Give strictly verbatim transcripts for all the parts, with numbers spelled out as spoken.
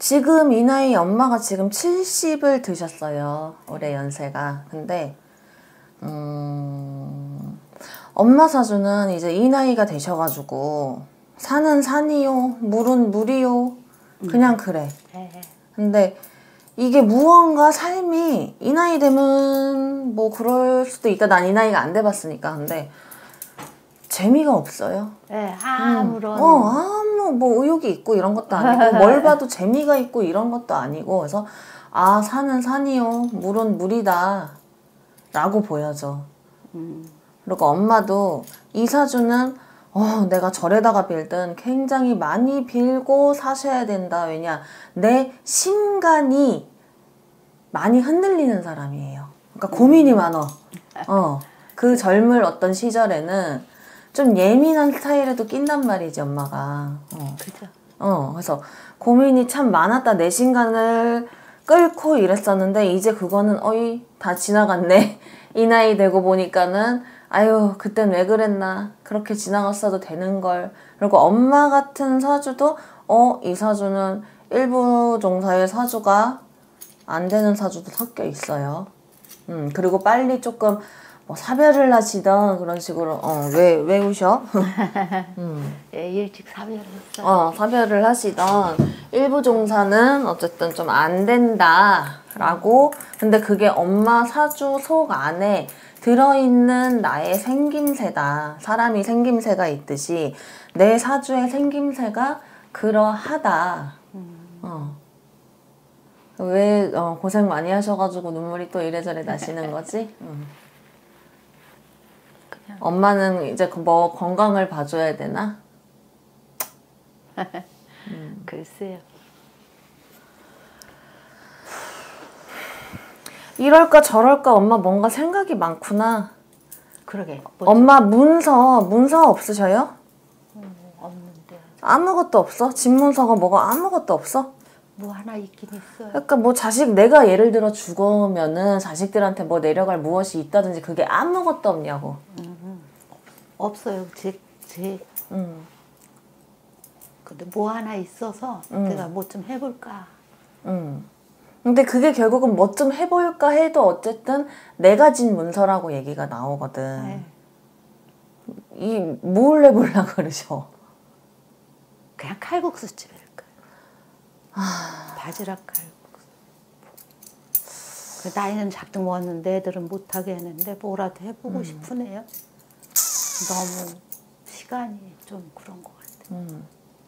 지금 이 나이 엄마가 지금 칠십을 드셨어요. 올해 연세가. 근데 음, 엄마 사주는 이제 이 나이가 되셔가지고 산은 산이요, 물은 물이요. 그냥 그래. 근데 이게 무언가 삶이 이 나이 되면 뭐 그럴 수도 있다. 난 이 나이가 안 돼봤으니까. 근데 재미가 없어요. 네, 아무런. 음. 어, 아무 뭐 의욕이 있고 이런 것도 아니고 뭘 봐도 재미가 있고 이런 것도 아니고 그래서 아 산은 산이요, 물은 물이다 라고 보여져. 음. 그리고 엄마도 이 사주는 어, 내가 절에다가 빌든 굉장히 많이 빌고 사셔야 된다. 왜냐 내 심간이 많이 흔들리는 사람이에요. 그러니까 고민이 많어. 어, 그 젊을 어떤 시절에는 좀 예민한 스타일에도 낀단 말이지 엄마가. 어. 그죠. 어, 그래서 고민이 참 많았다. 내 심간을 끌고 이랬었는데 이제 그거는 어이 다 지나갔네. 이 나이 되고 보니까는 아유 그땐 왜 그랬나. 그렇게 지나갔어도 되는걸. 그리고 엄마 같은 사주도 어, 이 사주는 일부 종사의 사주가 안 되는 사주도 섞여 있어요. 음, 그리고 빨리 조금 뭐 사별을 하시던 그런 식으로 어, 왜, 왜 우셔? 음. 예, 일찍 사별을 했어요. 어, 사별을 하시던 일부 종사는 어쨌든 좀 안 된다라고. 근데 그게 엄마 사주 속 안에 들어있는 나의 생김새다. 사람이 생김새가 있듯이 내 사주의 생김새가 그러하다. 음. 어. 왜 어, 고생 많이 하셔가지고 눈물이 또 이래저래 나시는 거지? 음. 엄마는 이제 뭐 건강을 봐줘야 되나? 음. 글쎄요. 이럴까 저럴까 엄마 뭔가 생각이 많구나. 그러게. 엄마 문서 문서 없으셔요? 음, 없는데. 아무것도 없어? 집 문서가 뭐가 아무것도 없어? 뭐 하나 있긴 있어요. 그러니까 뭐 자식 내가 예를 들어 죽으면은 자식들한테 뭐 내려갈 무엇이 있다든지 그게 아무것도 없냐고. 음, 없어요. 제, 제. 음. 근데 뭐 하나 있어서 음. 내가 뭐 좀 해볼까. 음. 근데 그게 결국은 뭐 좀 해볼까 해도 어쨌든 내가 진 문서라고 얘기가 나오거든. 네. 이 뭘 해보려고 그러셔? 그냥 칼국수집 할까. 아... 바지락 칼국수. 그 나이는 작정 먹었는데 애들은 못하게 했는데 뭐라도 해보고 음. 싶으네요. 너무 시간이 좀 그런 것 같아. 음.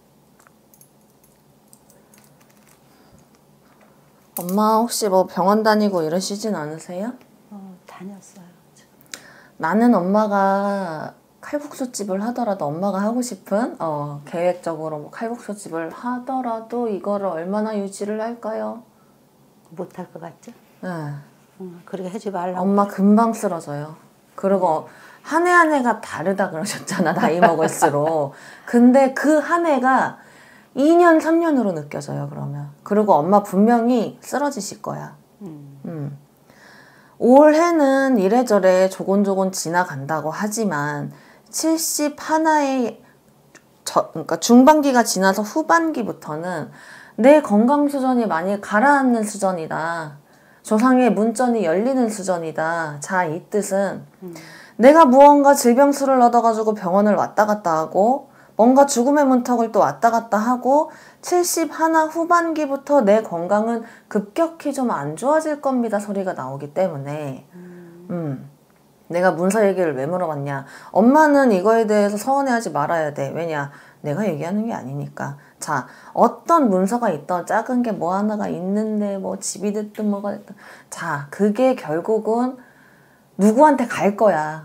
엄마 혹시 뭐 병원 다니고 이러시진 않으세요? 어, 다녔어요. 나는 엄마가 칼국수집을 하더라도 엄마가 하고 싶은 어, 계획적으로 뭐 칼국수집을 하더라도 이거를 얼마나 유지를 할까요? 못할 것 같죠? 네. 응, 그렇게 하지 말라고. 엄마 금방 쓰러져요. 그리고 한 해 한 해가 다르다 그러셨잖아. 나이 먹을수록. 근데 그 한 해가 이 년, 삼 년으로 느껴져요. 그러면. 그리고 엄마 분명히 쓰러지실 거야. 음. 음. 올해는 이래저래 조곤조곤 지나간다고 하지만 칠십 하나의 저, 그러니까 중반기가 지나서 후반기부터는 내 건강 수준이 많이 가라앉는 수준이다. 조상의 문전이 열리는 수준이다. 자, 이 뜻은 음. 내가 무언가 질병수를 얻어가지고 병원을 왔다 갔다 하고 뭔가 죽음의 문턱을 또 왔다 갔다 하고 칠십 하나 후반기부터 내 건강은 급격히 좀 안 좋아질 겁니다 소리가 나오기 때문에 음. 음, 내가 문서 얘기를 왜 물어봤냐. 엄마는 이거에 대해서 서운해하지 말아야 돼. 왜냐 내가 얘기하는 게 아니니까. 자, 어떤 문서가 있던 작은 게 뭐 하나가 있는데 뭐 집이 됐든 뭐가 됐든 자, 그게 결국은 누구한테 갈 거야.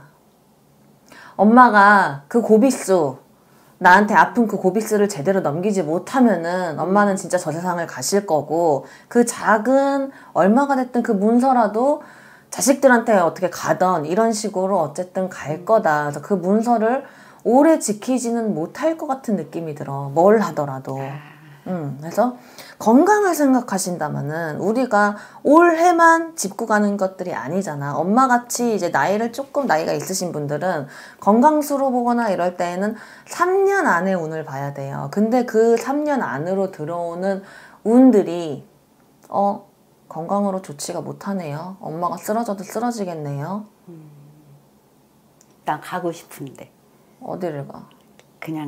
엄마가 그 고비수 나한테 아픈 그 고비스를 제대로 넘기지 못하면은 엄마는 진짜 저 세상을 가실 거고 그 작은 얼마가 됐든 그 문서라도 자식들한테 어떻게 가던 이런 식으로 어쨌든 갈 거다. 그래서 그 문서를 오래 지키지는 못할 것 같은 느낌이 들어. 뭘 하더라도. 음, 그래서 건강을 생각하신다면은 우리가 올해만 짚고 가는 것들이 아니잖아. 엄마같이 이제 나이를 조금 나이가 있으신 분들은 건강수로 보거나 이럴 때에는 삼 년 안에 운을 봐야 돼요. 근데 그 삼 년 안으로 들어오는 운들이 어 건강으로 좋지가 못하네요. 엄마가 쓰러져도 쓰러지겠네요. 음, 난 가고 싶은데 어디를 가? 그냥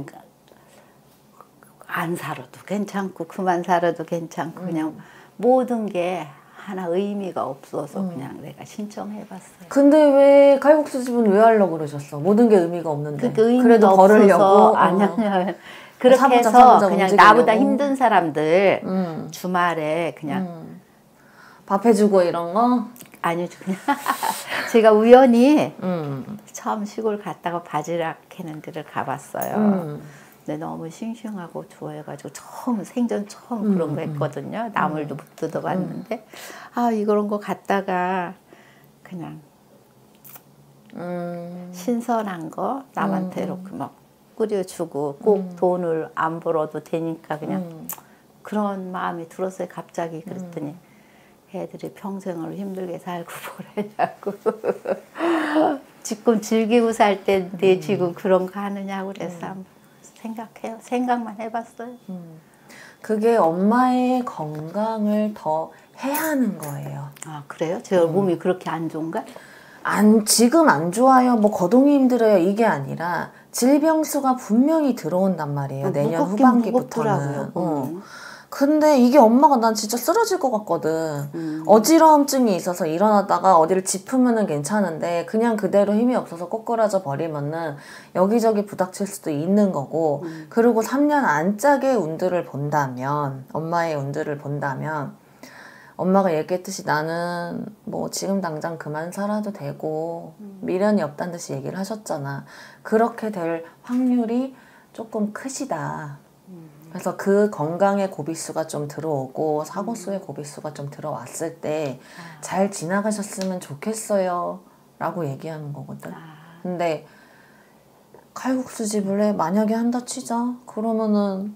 안 살아도 괜찮고 그만 살아도 괜찮고 음. 그냥 모든 게 하나 의미가 없어서 음. 그냥 내가 신청해봤어요. 근데 왜 칼국수 집은 왜 하려고 그러셨어? 모든 게 의미가 없는데. 그 의미가 그래도 없어서 벌으려고. 아니 어. 아니 그렇게 사부작, 해서 사부작 그냥 움직이려고. 나보다 힘든 사람들 음. 주말에 그냥 음. 밥 해주고 이런 거? 아니요 그냥 제가 우연히 음. 처음 시골 갔다가 바지락 캐는 데를 가봤어요. 음. 근데 너무 싱싱하고 좋아해가지고 처음 생전 처음 음, 그런 거 음. 했거든요. 나물도 못 뜯어봤는데 아 이런 거 갖다가 그냥 음. 신선한 거 남한테 음, 이렇게 막 끓여주고 꼭 음. 돈을 안 벌어도 되니까 그냥 음. 그런 마음이 들었어요. 갑자기 그랬더니 음. 애들이 평생을 힘들게 살고 보내냐고 지금 즐기고 살 때인데 음. 지금 그런 거 하느냐고 그래서 한번 생각해요. 생각만 해봤어요. 음. 그게 엄마의 건강을 더 해하는 거예요. 아 그래요? 제 몸이 그렇게 안 좋은가? 안, 지금 안 좋아요. 뭐 거동이 힘들어요. 이게 아니라 질병수가 분명히 들어온단 말이에요. 내년 무겁긴 후반기부터는. 무겁더라고요, 어. 몸이. 근데 이게 엄마가 난 진짜 쓰러질 것 같거든. 음. 어지러움증이 있어서 일어나다가 어디를 짚으면은 괜찮은데 그냥 그대로 힘이 없어서 꼬꾸라져 버리면은 여기저기 부닥칠 수도 있는 거고 음. 그리고 삼 년 안짝의 운들을 본다면 엄마의 운들을 본다면 엄마가 얘기했듯이 나는 뭐 지금 당장 그만 살아도 되고 미련이 없다는 듯이 얘기를 하셨잖아. 그렇게 될 확률이 조금 크시다. 그래서 그 건강의 고비수가 좀 들어오고 사고수의 고비수가 좀 들어왔을 때 잘 지나가셨으면 좋겠어요 라고 얘기하는 거거든. 근데 칼국수 집을 해 만약에 한다 치자. 그러면은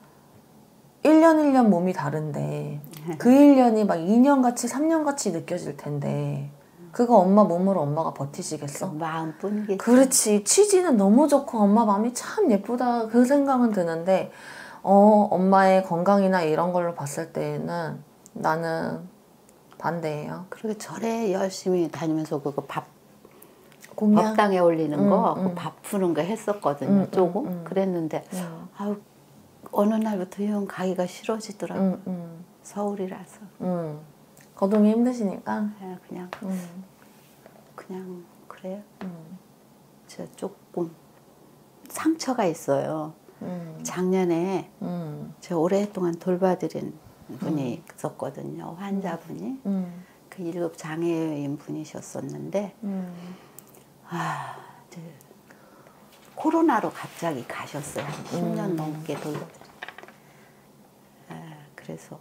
일 년 일 년 몸이 다른데 그 일 년이 막 이 년같이 삼 년같이 느껴질 텐데 그거 엄마 몸으로 엄마가 버티시겠어? 그 마음뿐이겠지. 그렇지. 취지는 너무 좋고 엄마 마음이 참 예쁘다 그 생각은 드는데 어 엄마의 건강이나 이런 걸로 봤을 때는 나는 반대예요. 그리고 절에 열심히 다니면서 그거 밥 공양? 법당에 올리는 음, 거, 음. 그 밥 푸는 거 했었거든요. 음, 조금 음, 음. 그랬는데 음. 아유 어느 날부터 영 가기가 싫어지더라고. 음, 음, 서울이라서 음. 거동이 힘드시니까. 그냥 그냥, 음, 그냥 그래요. 음, 제가 조금 상처가 있어요. 음, 작년에 음, 제가 오랫동안 돌봐드린 분이 있었거든요. 환자분이. 음, 그 일 급 장애인 분이셨었는데 음. 아, 이제 코로나로 갑자기 가셨어요. 한 십 년 음. 넘게 돌봐. 아, 그래서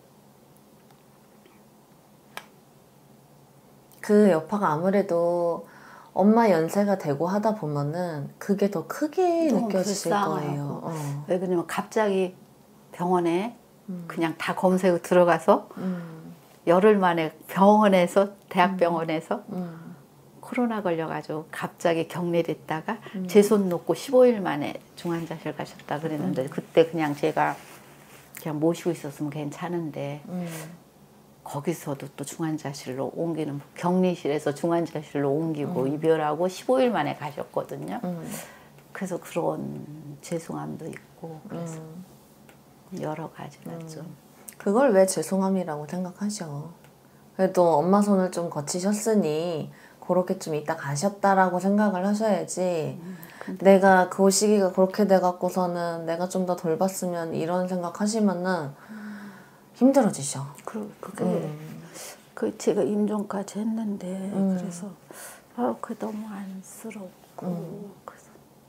그 여파가 아무래도 엄마 연세가 되고 하다 보면은 그게 더 크게 너무 느껴지실 불쌍하고. 거예요. 어. 왜 그러냐면 갑자기 병원에 음. 그냥 다 검색 들어가서 음, 열흘 만에 병원에서 대학병원에서 음, 코로나 걸려가지고 갑자기 격리를 했다가 음. 제 손 놓고 십오 일 만에 중환자실 가셨다 그랬는데 그때 그냥 제가 그냥 모시고 있었으면 괜찮은데 음, 거기서도 또 중환자실로 옮기는 격리실에서 중환자실로 옮기고 음. 이별하고 십오 일 만에 가셨거든요. 음, 그래서 그런 죄송함도 있고 그래서 음. 여러 가지가 좀 그걸 왜 죄송함이라고 생각하셔? 그래도 엄마 손을 좀 거치셨으니 그렇게 좀 이따 가셨다라고 생각을 하셔야지. 내가 그 시기가 그렇게 돼갖고서는 내가 좀 더 돌봤으면 이런 생각하시면은 힘들어지셔. 그, 그게 음. 그 제가 임종까지 했는데 음. 그래서 아, 그 너무 안쓰럽고 음. 그래서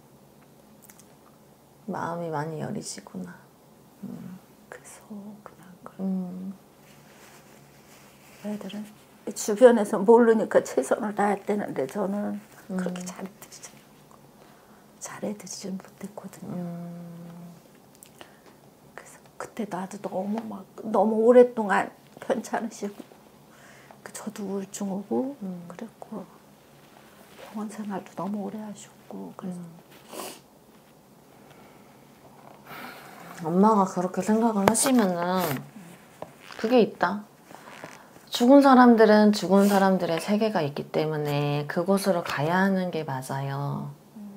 마음이 많이 여리시구나. 그래서 그냥 그 음. 애들은 주변에서 모르니까 최선을 다했대는데 저는 음. 그렇게 잘해드리지 잘해드리지 못했거든요. 음. 그래서 그때 나도 너무 막 너무 오랫동안 편찮으시고 저도 우울증 오고 음. 그랬고 병원 생활도 너무 오래 하셨고 그래서 엄마가 그렇게 생각을 하시면은 그게 있다. 죽은 사람들은 죽은 사람들의 세계가 있기 때문에 그곳으로 가야 하는 게 맞아요.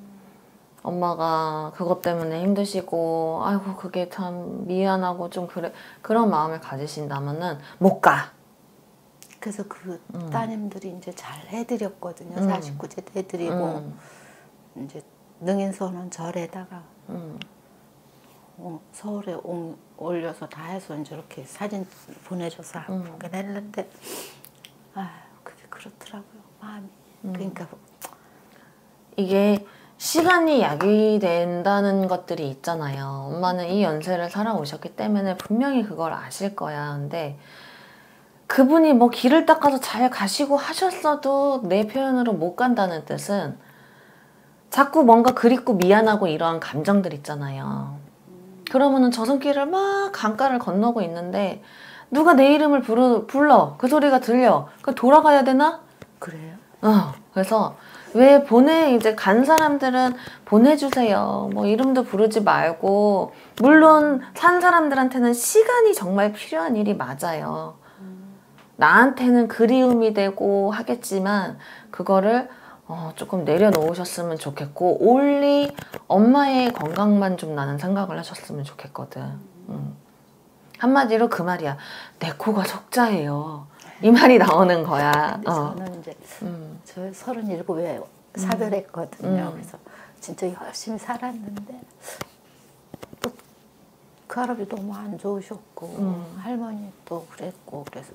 엄마가 그것 때문에 힘드시고 아이고 그게 참 미안하고 좀 그래 그런 마음을 가지신다면은 못 가. 그래서 그 음. 따님들이 이제 잘 해드렸거든요. 음. 사십구 제 해드리고 음. 이제 능인선언 절에다가 음. 어, 서울에 옹, 올려서 다 해서 이제 이렇게 사진 보내줘서 음. 보긴 했는데 아 그게 그렇더라고요 마음이. 음. 그러니까 이게 시간이 약이 된다는 것들이 있잖아요. 엄마는 이 연세를 살아오셨기 때문에 분명히 그걸 아실 거야. 근데 그분이 뭐 길을 닦아서 잘 가시고 하셨어도 내 표현으로 못 간다는 뜻은 자꾸 뭔가 그립고 미안하고 이러한 감정들 있잖아요. 그러면은 저 손길을 막 강가를 건너고 있는데 누가 내 이름을 부르, 불러 그 소리가 들려 그 돌아가야 되나? 그래요? 어 그래서 왜 보내 이제 간 사람들은 보내주세요 뭐 이름도 부르지 말고 물론 산 사람들한테는 시간이 정말 필요한 일이 맞아요. 나한테는 그리움이 되고 하겠지만 그거를 어, 조금 내려놓으셨으면 좋겠고 올리 엄마의 건강만 좀 나는 생각을 하셨으면 좋겠거든. 음. 한마디로 그 말이야. 내 코가 석자예요. 이 말이 나오는 거야. 근데 어. 저는 이제 음. 저 서른일곱에 사별했거든요. 음. 그래서 진짜 열심히 살았는데 또 그 할아버지 너무 안 좋으셨고 음. 할머니 또 그랬고 그래서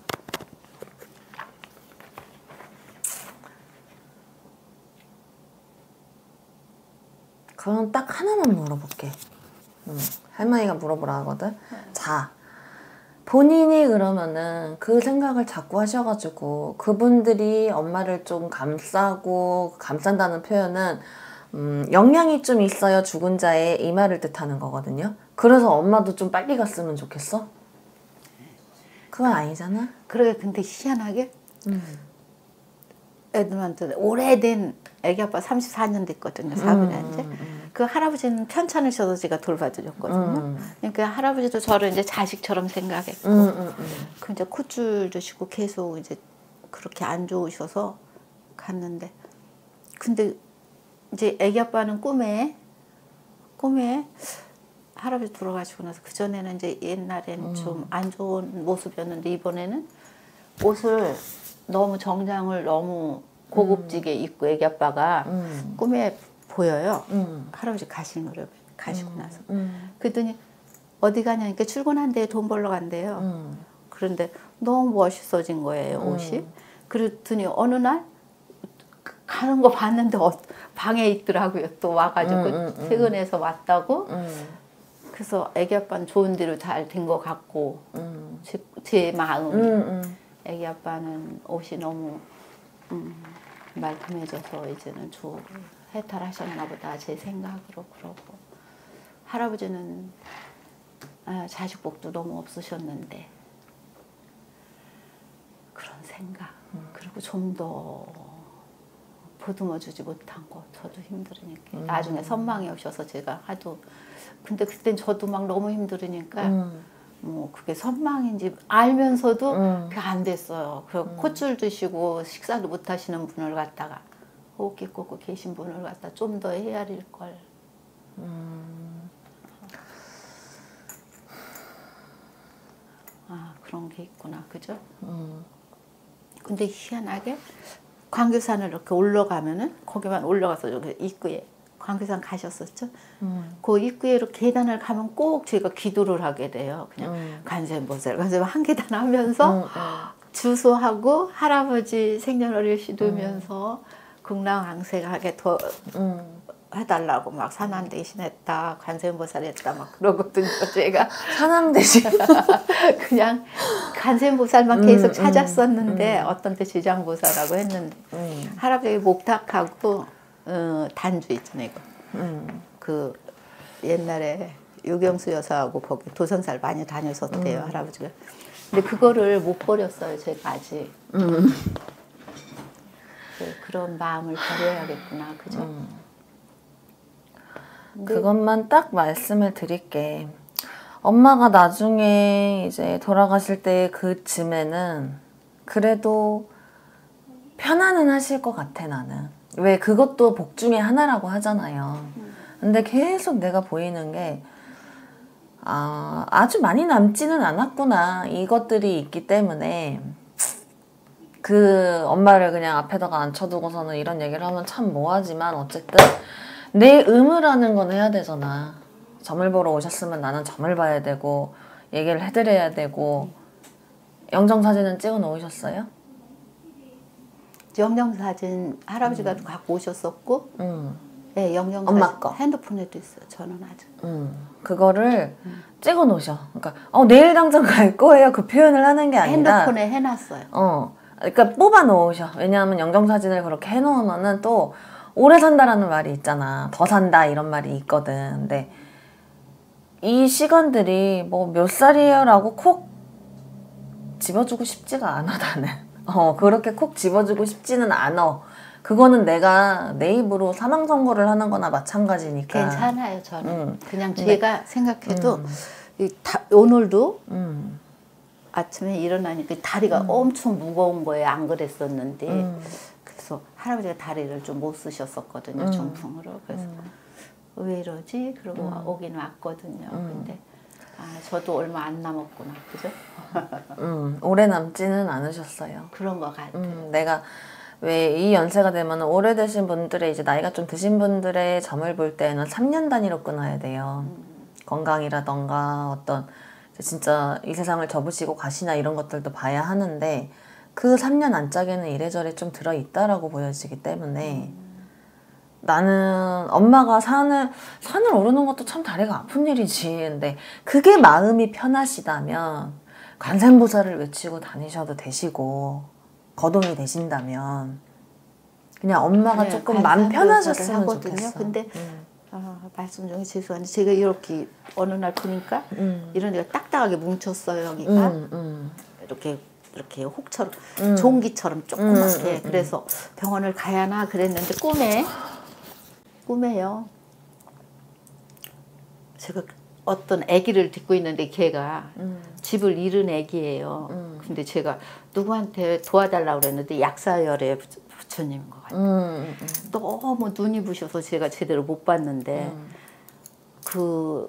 그럼 딱 하나만 물어볼게. 음. 할머니가 물어보라 하거든. 네. 자, 본인이 그러면은 그 생각을 자꾸 하셔가지고 그분들이 엄마를 좀 감싸고 감싼다는 표현은 음, 영향이 좀 있어요. 죽은 자의 이 말을 뜻하는 거거든요. 그래서 엄마도 좀 빨리 갔으면 좋겠어? 그건 아니잖아. 그래 근데 희한하게 음. 애들한테 오래된 애기 아빠 삼십사 년 됐거든요. 사분의 이제 음, 음. 그 할아버지는 편찮으셔서 제가 돌봐드렸거든요. 음. 그러니까 할아버지도 저를 이제 자식처럼 생각했고, 음, 음, 음. 그 이제 콧줄 드시고 계속 이제 그렇게 안 좋으셔서 갔는데, 근데 이제 애기 아빠는 꿈에 꿈에 할아버지 돌아가시고 나서 그 전에는 이제 옛날에는 음. 좀 안 좋은 모습이었는데 이번에는 옷을 너무 정장을 너무 고급지게 입고 애기 아빠가 음. 꿈에 보여요. 음. 할아버지 가신 거를 가시고 음. 나서. 음. 그랬더니 어디 가냐니까 출근한대요. 돈 벌러 간대요. 음. 그런데 너무 멋있어진 거예요. 음. 옷이. 그랬더니 어느 날 가는 거 봤는데 어, 방에 있더라고요. 또 와가지고 음, 음, 음. 퇴근해서 왔다고. 음. 그래서 애기 아빠는 좋은 대로 잘 된 것 같고 음. 제, 제 마음이 음. 음. 애기 아빠는 옷이 너무 음, 말끔해져서 이제는 조 해탈하셨나 보다 제 생각으로 그러고 할아버지는 아, 자식 복도 너무 없으셨는데 그런 생각 음. 그리고 좀 더 보듬어 주지 못한 거 저도 힘들으니까 음. 나중에 선망이 오셔서 제가 하도 근데 그땐 저도 막 너무 힘들으니까 음. 뭐 그게 선망인지 알면서도 음. 그게 안 됐어요. 그 음. 콧줄 드시고 식사도 못 하시는 분을 갖다가 호흡기 꽂고 계신 분을 갖다 좀 더 헤아릴 걸. 음. 아 그런 게 있구나, 그죠? 음. 근데 희한하게 광교산을 이렇게 올라가면은 거기만 올라가서 여기 입구에 광교산 가셨었죠? 음. 그 입구에로 계단을 가면 꼭 제가 기도를 하게 돼요. 그냥 음. 관세음보살, 관세음 한 계단 하면서 음. 음. 주소하고 할아버지 생년월일 시두면서 음. 극락왕생하게 더 음. 해달라고 막 산한 대신했다, 관세음보살 했다 막 그러거든요. 제가 산한 대신 그냥 관세음보살만 음, 계속 찾았었는데 음, 음. 어떤 때 지장보살하고 했는데 음. 할아버지 목탁하고 어, 단주 있잖아요. 이거. 음. 그 옛날에 유경수 여사하고 거기 도선살 많이 다녔었대요. 음. 할아버지가. 근데 그거를 못 버렸어요. 제가 아직. 음. 그, 그런 마음을 버려야겠구나. 그죠? 음. 근데 그것만 딱 말씀을 드릴게. 엄마가 나중에 이제 돌아가실 때 그쯤에는 그래도 편안은 하실 것 같아, 나는. 왜 그것도 복 중에 하나라고 하잖아요. 근데 계속 내가 보이는 게 아, 아주 많이 남지는 않았구나. 이것들이 있기 때문에 그 엄마를 그냥 앞에다가 앉혀두고서는 이런 얘기를 하면 참 뭐하지만 어쨌든 내 의무라는 건 해야 되잖아. 점을 보러 오셨으면 나는 점을 봐야 되고 얘기를 해드려야 되고. 영정사진은 찍어 놓으셨어요? 영정사진 할아버지가 음. 갖고 오셨었고 음. 네, 영정사진 엄마 거. 핸드폰에도 있어요. 저는 아직. 음. 그거를 음. 찍어 놓으셔. 그러니까 어, 내일 당장 갈 거예요. 그 표현을 하는 게 아니라 핸드폰에 해놨어요. 어. 그러니까 뽑아 놓으셔. 왜냐하면 영정사진을 그렇게 해놓으면은 또 오래 산다라는 말이 있잖아. 더 산다 이런 말이 있거든. 근데 이 시간들이 뭐 몇 살이에요 라고 콕 집어주고 싶지가 않아, 나는. 어, 그렇게 콕 집어주고 싶지는 않아. 그거는 내가 내 입으로 사망 선고를 하는 거나 마찬가지니까. 괜찮아요, 저는. 음. 그냥 근데, 제가 생각해도 음. 이 다, 오늘도 음. 아침에 일어나니까 다리가 음. 엄청 무거운 거예요. 안 그랬었는데. 음. 그래서 할아버지가 다리를 좀 못 쓰셨었거든요. 음. 중풍으로. 그래서 음. 왜 이러지? 그러고 음. 오긴 왔거든요. 음. 근데 아, 저도 얼마 안 남았구나. 그죠? 음, 오래 남지는 않으셨어요. 그런 것 같아요. 음, 내가 왜 이 연세가 되면 오래되신 분들의 이제 나이가 좀 드신 분들의 점을 볼 때는 삼 년 단위로 끊어야 돼요. 음. 건강이라던가 어떤 진짜 이 세상을 접으시고 가시나 이런 것들도 봐야 하는데 그 삼 년 안짝에는 이래저래 좀 들어있다라고 보여지기 때문에 음. 나는 엄마가 산을 산을 오르는 것도 참 다리가 아픈 일이지. 근데 그게 마음이 편하시다면 관세음보살을 외치고 다니셔도 되시고 거동이 되신다면 그냥 엄마가 네, 조금 마음 편하셨으면 하거든요. 좋겠어. 근데 음. 어, 말씀 중에 죄송한데 제가 이렇게 어느 날 보니까 음. 이런 데가 딱딱하게 뭉쳤어요. 여기가 음, 음. 이렇게 이렇게 혹처럼 음. 종기처럼 조그맣게. 음, 음, 음. 그래서 병원을 가야 하나 그랬는데 꿈에 꿈에요. 제가 어떤 아기를 딛고 있는데 걔가 음. 집을 잃은 아기예요. 음. 근데 제가 누구한테 도와달라고 그랬는데 약사열의 부처님인 것 같아요. 음, 음. 너무 눈이 부셔서 제가 제대로 못 봤는데 음. 그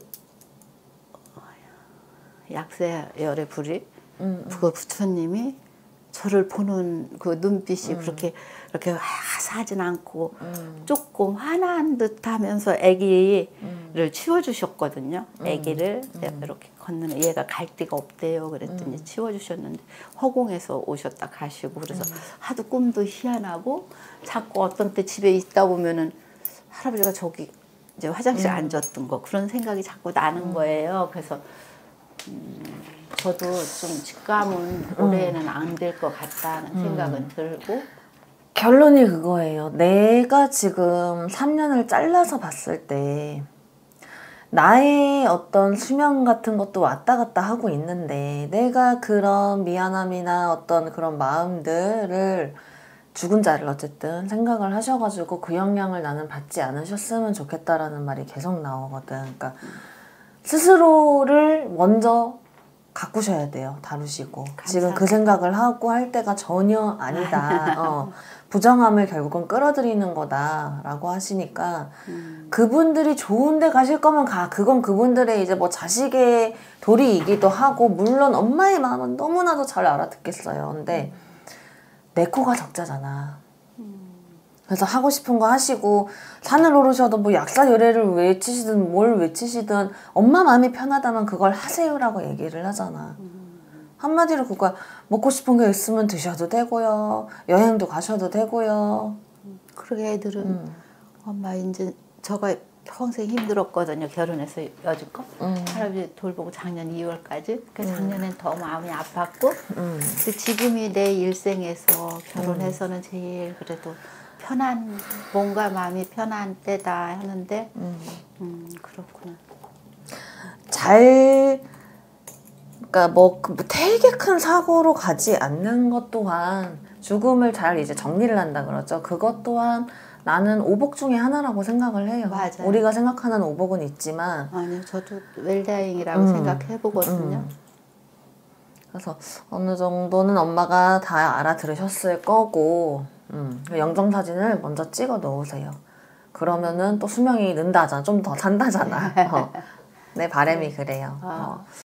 약사열의 불이 음, 음. 그 부처님이 저를 보는 그 눈빛이 음. 그렇게 이렇게 화사하진 않고 음. 조금 화난 듯하면서 아기를 음. 치워주셨거든요. 음. 아기를 음. 이렇게 걷는 얘가 갈 데가 없대요. 그랬더니 음. 치워주셨는데 허공에서 오셨다 가시고 그래서 음. 하도 꿈도 희한하고 자꾸 어떤 때 집에 있다 보면은 할아버지가 저기 이제 화장실에 음. 앉았던 거 그런 생각이 자꾸 나는 음. 거예요. 그래서 음, 저도 좀 직감은 올해는 안 될 것 같다는 음. 생각은 들고 결론이 그거예요. 내가 지금 삼 년을 잘라서 봤을 때 나의 어떤 수명 같은 것도 왔다 갔다 하고 있는데 내가 그런 미안함이나 어떤 그런 마음들을 죽은 자를 어쨌든 생각을 하셔가지고 그 영향을 나는 받지 않으셨으면 좋겠다라는 말이 계속 나오거든. 그러니까 스스로를 먼저 가꾸셔야 돼요. 다루시고. 감사합니다. 지금 그 생각을 하고 할 때가 전혀 아니다. 어, 부정함을 결국은 끌어들이는 거다라고 하시니까 음. 그분들이 좋은데 가실 거면 가. 그건 그분들의 이제 뭐 자식의 도리이기도 하고 물론 엄마의 마음은 너무나도 잘 알아듣겠어요. 근데 내 코가 적자잖아. 그래서 하고 싶은 거 하시고 산을 오르셔도 뭐 약사열애를 외치시든 뭘 외치시든 엄마 마음이 편하다면 그걸 하세요라고 얘기를 하잖아. 한마디로 그거야. 먹고 싶은 게 있으면 드셔도 되고요. 여행도 가셔도 되고요. 그러게 애들은 음. 엄마 이제 저가 평생 힘들었거든요. 결혼해서 여지껏 음. 할아버지 돌보고 작년 이월까지. 그 작년엔 음. 더 마음이 아팠고 음. 근데 지금이 내 일생에서 결혼해서는 제일 그래도 편한 뭔가 마음이 편한 때다 하는데 음, 음 그렇구나. 잘 그러니까 뭐 되게 큰 사고로 가지 않는 것 또한 죽음을 잘 이제 정리를 한다 그러죠. 그것 또한 나는 오복 중에 하나라고 생각을 해요. 맞아요. 우리가 생각하는 오복은 있지만 아니요, 저도 웰다잉이라고 음, 생각해 보거든요. 음. 그래서 어느 정도는 엄마가 다 알아들으셨을 거고 음, 영정 사진을 먼저 찍어 놓으세요. 그러면은 또 수명이 는다잖아. 좀 더 산다잖아. 어. 내 바람이 그래요. 아. 어.